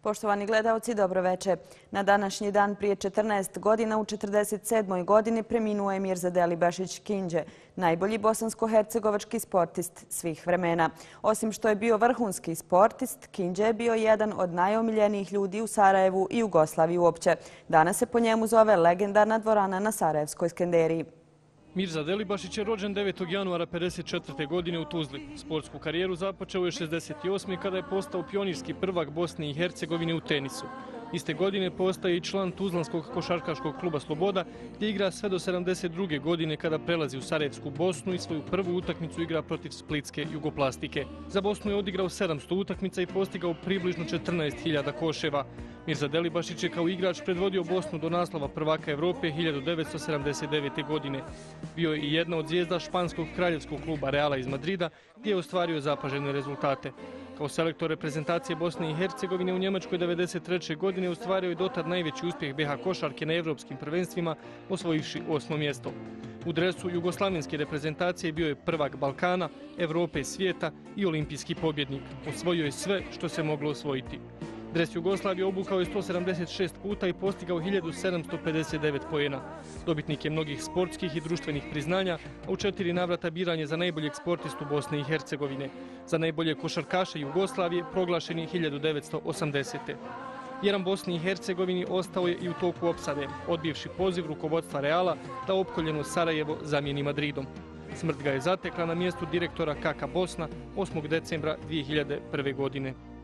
Poštovani gledalci, dobro veče. Na današnji dan prije 14 godina u 47. godini preminuo je Mirza Delibašić Kinđe, najbolji bosansko-hercegovački sportist svih vremena. Osim što je bio vrhunski sportist, Kinđe je bio jedan od najomiljenijih ljudi u Sarajevu i Jugoslaviji uopće. Danas se po njemu zove legendarna dvorana na Sarajevskoj Skenderiji. Mirza Delibašić je rođen 9. januara 1954. godine u Tuzli. Sportsku karijeru započeo je 1968. kada je postao pionirski prvak Bosne i Hercegovine u tenisu. Iste godine postaje i član Tuzlanskog košarkaškog kluba Sloboda, gdje igra sve do 72. godine kada prelazi u Sarajevsku Bosnu i svoju prvu utakmicu igra protiv Splitske Jugoplastike. Za Bosnu je odigrao 700 utakmica i postigao približno 14.000 koševa. Mirza Delibašić je kao igrač predvodio Bosnu do naslova prvaka Evrope 1979. godine. Bio je i jedna od zvijezda španskog kraljevskog kluba Reala iz Madrida, gdje je ostvario zapažene rezultate. Kao selektor reprezentacije Bosne i Hercegovine u Njemačkoj 1993. godine ostvario je dotad najveći uspjeh BiH košarke na evropskim prvenstvima, osvojivši 8. mjesto. U dresu jugoslavenske reprezentacije bio je prvak Balkana, Evrope, svijeta i olimpijski pobjednik. Osvojio je sve što se moglo osvojiti. Dres Jugoslavije obukao je 176 puta i postigao 1759 poena. Dobitnik je mnogih sportskih i društvenih priznanja, a u 4 navrata biranje za najboljeg sportistu Bosne i Hercegovine. Za najbolje košarkaše Jugoslavije proglašen je 1980. Jedan Bosni i Hercegovini ostao je i u toku opsade, odbivši poziv rukovodstva Reala da opkoljeno Sarajevo zamijeni Madridom. Smrt ga je zatekla na mjestu direktora KK Bosna 8. decembra 2001. godine.